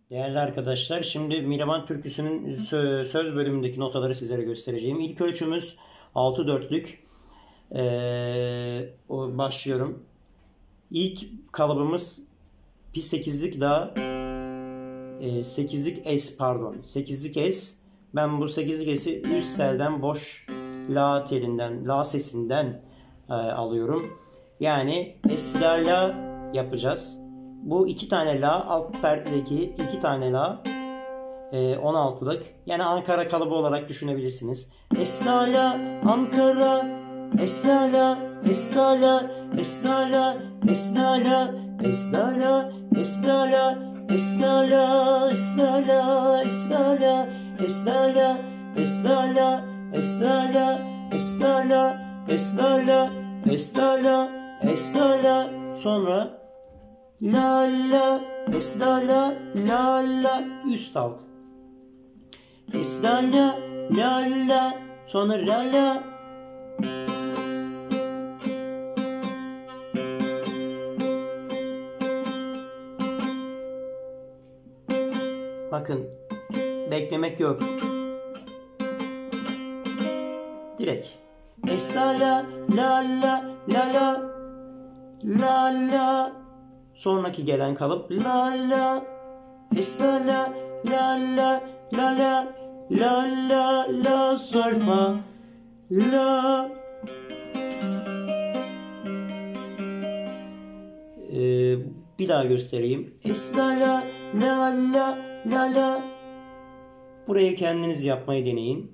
Değerli arkadaşlar, şimdi Miraban türküsünün söz bölümündeki notaları sizlere göstereceğim. İlk ölçümüz 6/4'lük. Başlıyorum. İlk kalıbımız bir 8'lik la, 8'lik es pardon. 8'lik es. Ben bu 8'lik es'i üst telden boş la telinden, la sesinden alıyorum. Yani es la la yapacağız. Bu iki tane la, alt perdedeki iki tane la 16'lık. Yani Ankara kalıbı olarak düşünebilirsiniz. Es la la Ankara, es la la, es la la, es la la, es la la, es la la, es la la, es la la, es la la, es la la, es la la, es la la, es la la, es la la, es la la, es la la, es la la. Sonra la la, es la la, la la, üst alt. Es la la, la la, sonra la la. Bakın, beklemek yok. Direkt. Es la la, la la, la la, la la. Sonraki gelen kalıp la la, es la la, la la, la la, la la, la sol fa, la. Bir daha göstereyim. Es la la, la la, la la. Burayı kendiniz yapmayı deneyin.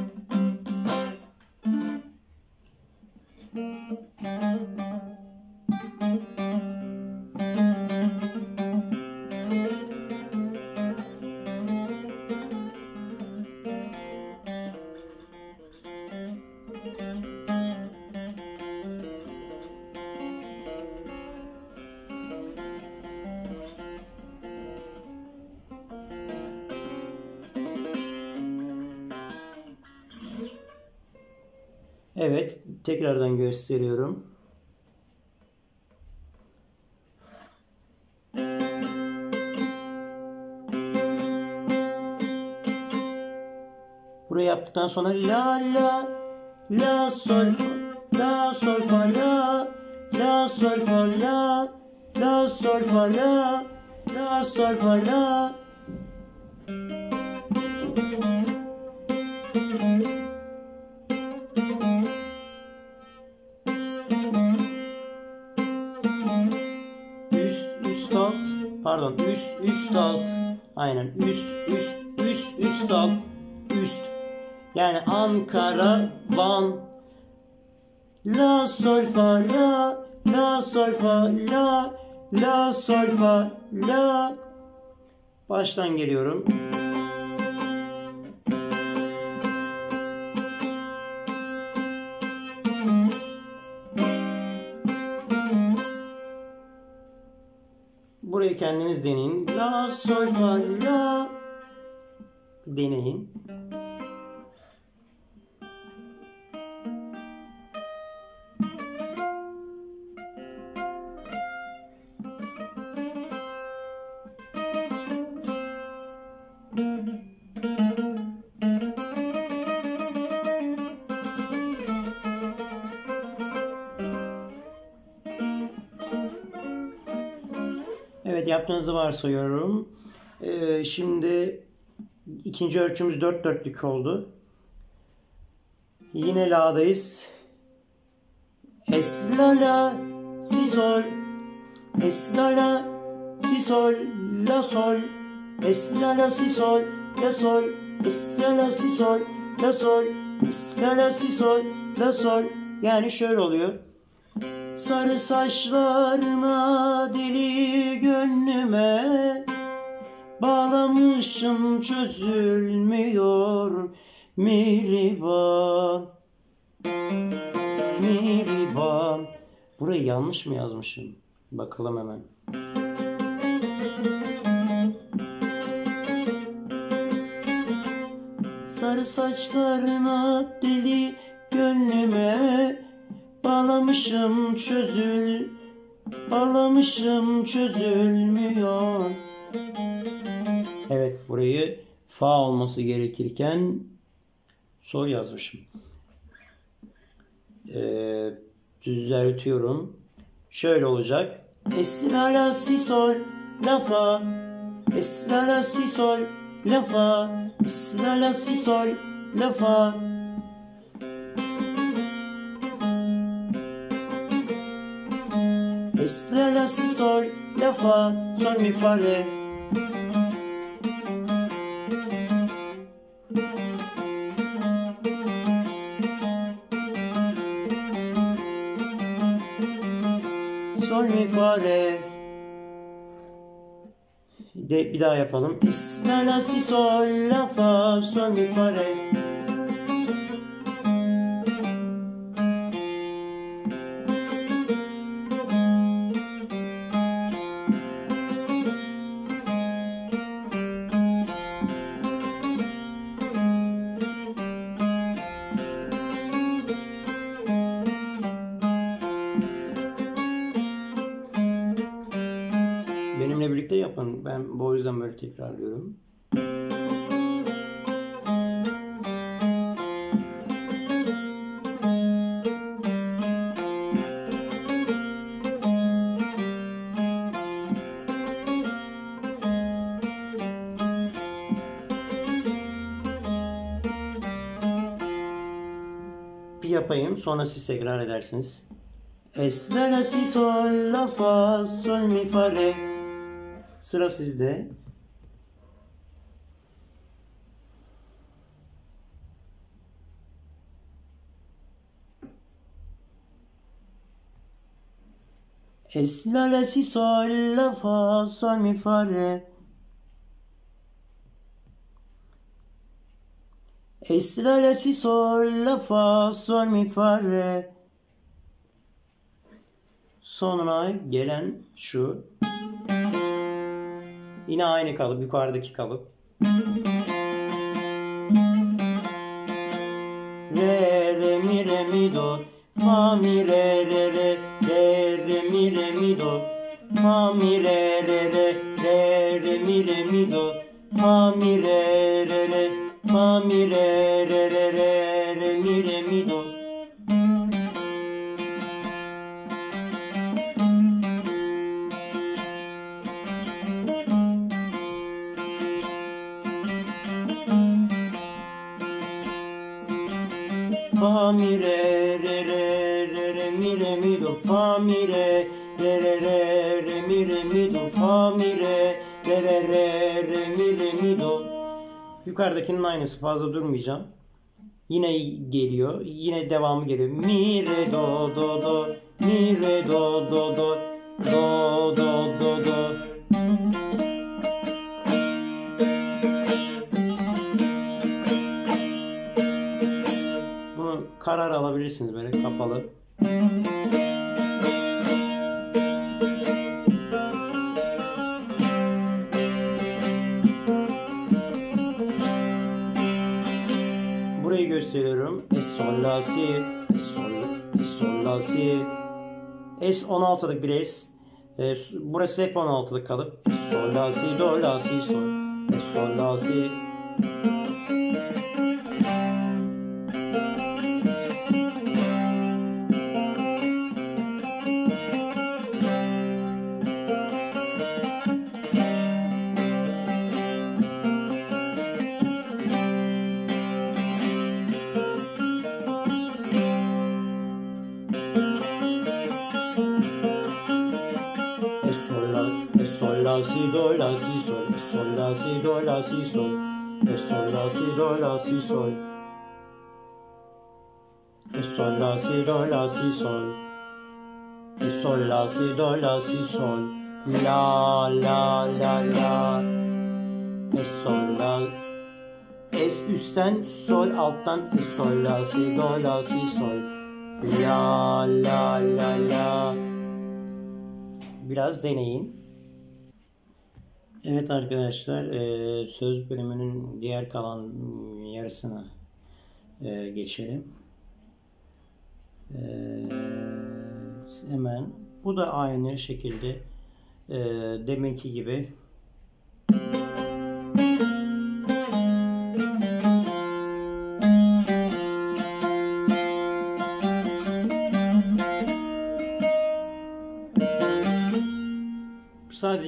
Evet, tekrardan gösteriyorum. Burayı yaptıktan sonra la la, la sol, la sol fa la, la sol fa la, la sol fa la, la sol fa la. Üst alt, pardon, üst alt, aynen üst alt, üst. Yani Ankara, Van, la sol fa la, la sol fa la, la sol fa la. Baştan geliyorum. Burayı kendiniz deneyin. La sol fa la. Deneyin. Evet, yaptığınızı varsayıyorum. Şimdi ikinci ölçümüz 4/4'lük oldu. Yine la'dayız. Es la la si sol, es la la si sol, la sol, es la la si sol, la sol, es la la si sol, la sol, es la la si sol, la sol. Yani şöyle oluyor. Sarı saçlarına deli gönlüme bağlamışım, çözülmüyor Mihriban, Mihriban. Burayı yanlış mı yazmışım? Bakalım hemen. Sarı saçlarına deli gönlüme bağlamışım, bağlamışım, çözülmüyor. burayı fa olması gerekirken sol yazmışım. Düzeltiyorum. Şöyle olacak. Es la la si sol la fa. Es la la si sol la fa. Es la la si sol la fa. Es la la si sol la fa. Sol mi fa re. Sol mi fa re. Bir daha yapalım. Es la la si sol la fa. Sol mi fa re. Benimle birlikte yapın. Ben bu yüzden böyle tekrarlıyorum. Bir yapayım, sonra siz tekrar edersiniz. Es la la si sol la fa sol mi fa re. Sıra sizde. Es la la si sol la fa sol mi fa re. Es la la si sol la fa sol mi fa re. Sonra gelen şu. Yine aynı kalıp, yukarıdaki kalıp. Re re mi re mi do. Fa mi re re re. Re re mi re mi do. Fa mi re re re. Re re mi re mi do. Fa mi re re re. Fa mi re re re. Re re mi re mi do. Fa mi re re re re re mi re mi do. Fa mi re re re re re mi re mi do. Fa mi re re re re re mi re mi do. Yukarıdakinin aynısı, fazla durmayacağım. Yine geliyor. Yine devamı geliyor. Mi re do do do. Mi re do do do. Do do do do. Bunu karar alabilirsiniz böyle kapalı. Burayı gösteriyorum. Es sol la si, es sol la si. Es 16'lık bir es. Burası hep 16'lık kalıp. Es sol la si do la si sol. Es sol la si. Sol la si do la si sol. Sol la si do la si sol. Sol la si do la si sol. Sol la si do la si sol. Sol la si do la si sol. La la la la. Sol la. Es üstten, sol alttan. Sol la si do la si sol. La la la la. Biraz deneyin. Evet arkadaşlar, söz bölümünün diğer kalan yarısına geçelim. Hemen bu da aynı şekilde deminki gibi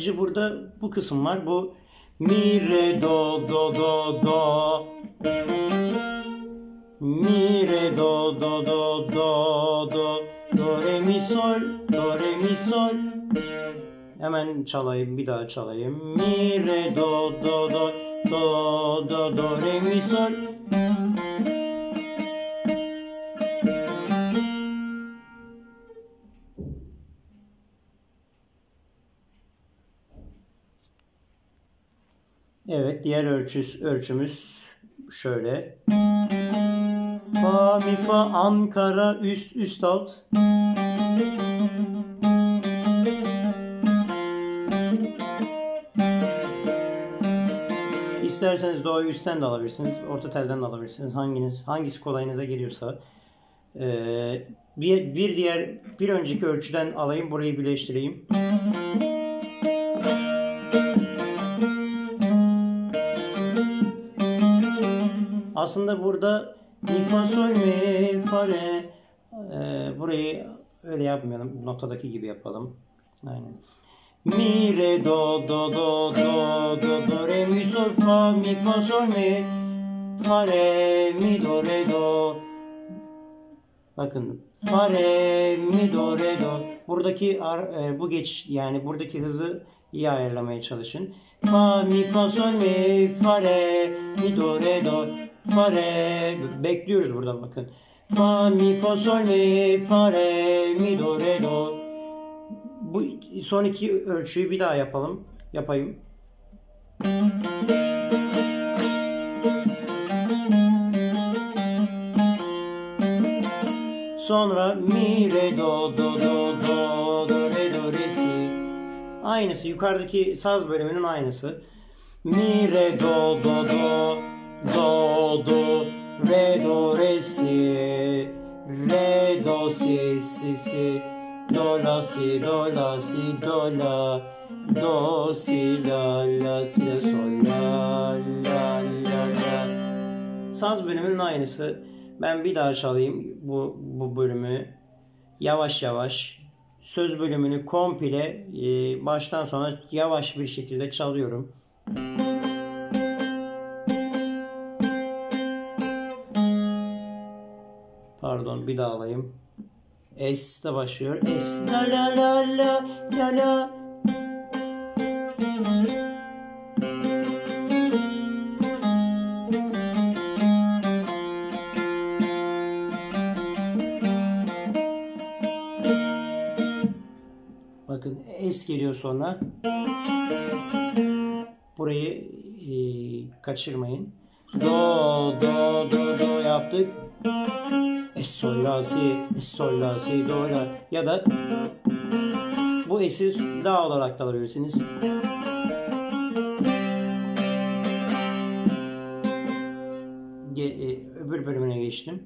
Sadece burada bu kısım var. Bu mi, re, do, do, do, do. Mi, re, do, do, do, do, do. Do, re, mi, sol. Do, re, mi, sol. Hemen çalayım, bir daha çalayım. Mi, re, do, do, do, do, do, do, re, mi, sol. Evet, diğer ölçümüz şöyle. Fa, mi, fa, Ankara, üst, üst, alt. İsterseniz do'yu üstten de alabilirsiniz, orta telden de alabilirsiniz. Hangisi kolayınıza geliyorsa. Bir önceki ölçüden alayım, burayı birleştireyim. Aslında burada mi, fa, sol, mi, fa, re. Burayı öyle yapmayalım. Notadaki gibi yapalım. Aynen. Mi, re, do, do, do, do, do, do, re, mi, sol, fa, mi, fa, sol, mi, fa, re, mi, do, re, do. Bakın. Fa, re, mi, do, re, do. Buradaki bu geçiş, yani buradaki hızı iyi ayarlamaya çalışın. Fa, mi, fa, sol, mi, fa, re, mi, do, re, do. Fa, re. Bekliyoruz burada bakın. Fa, mi, fa, sol, mi, fa, re, mi, do, re, do. Bu son iki ölçüyü bir daha yapayım. Sonra mi, re, do, do, do, do, do, re, do, re, si. Aynısı, yukarıdaki saz bölümünün aynısı. Mi, re, do, do, do, do, do, re, do, re, si, re, do, si, si, si, do, la, si, do, la, si, do, la, do, si, la, la, si, la, sol, la, la, la, la. Saz bölümünün aynısı. Ben bir daha çalayım bu bölümü. Yavaş yavaş. Söz bölümünü komple baştan sona yavaş bir şekilde çalıyorum. Pardon, bir daha alayım. S'de başlıyor. S, la, la, la, la, la, la. Bakın S geliyor sonra. Burayı kaçırmayın. Do, do, do, do yaptık. Es, sol, la, si, es, sol, la, si, do, la. Ya da bu S'i la olarak da alabilirsiniz. Öbür bölümüne geçtim.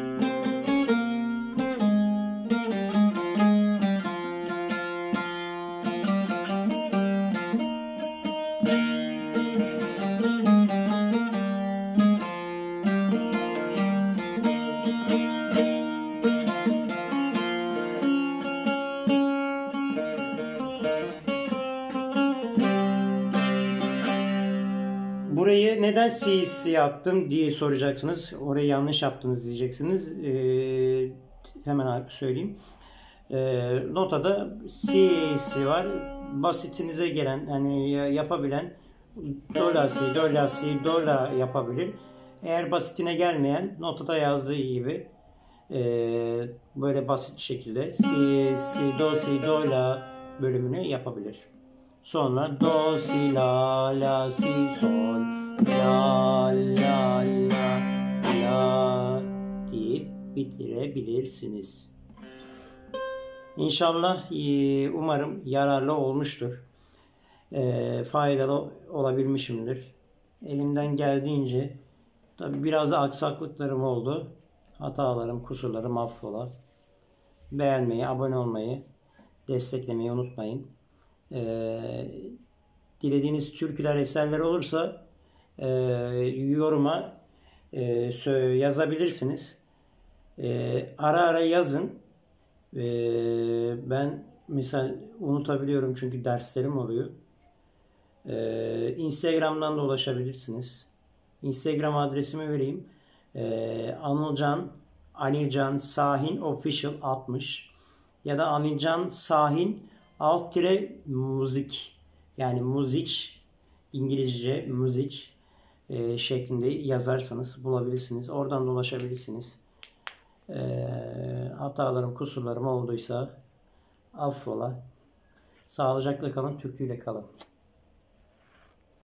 Burayı neden si yaptım diye soracaksınız. Orayı yanlış yaptınız diyeceksiniz. Hemen söyleyeyim. Notada si var. Basitinize gelen, hani yapabilen do la si, do la si, do la yapabilir. Eğer basitine gelmeyen notada yazdığı gibi böyle basit şekilde si, do, si, do, la bölümünü yapabilir. Sonra do, si, la, si, sol, la, la, la, la deyip bitirebilirsiniz. İnşallah umarım yararlı olmuştur. Faydalı olabilmişimdir. Elimden geldiğince tabi biraz da aksaklıklarım oldu. Hatalarım, kusurlarım affola. Beğenmeyi, abone olmayı, desteklemeyi unutmayın. Dilediğiniz türküler, eserler olursa yoruma yazabilirsiniz. Ara ara yazın. Ben misal unutabiliyorum çünkü derslerim oluyor. Instagram'dan da ulaşabilirsiniz. Instagram adresimi vereyim. Anilcan Sahin Official 60 ya da Anilcan Sahin alt tire müzik, yani müzik, İngilizce müzik şeklinde yazarsanız bulabilirsiniz. Oradan da ulaşabilirsiniz. Hatalarım, kusurlarım olduysa affola. Sağlıcakla kalın, türküyle kalın.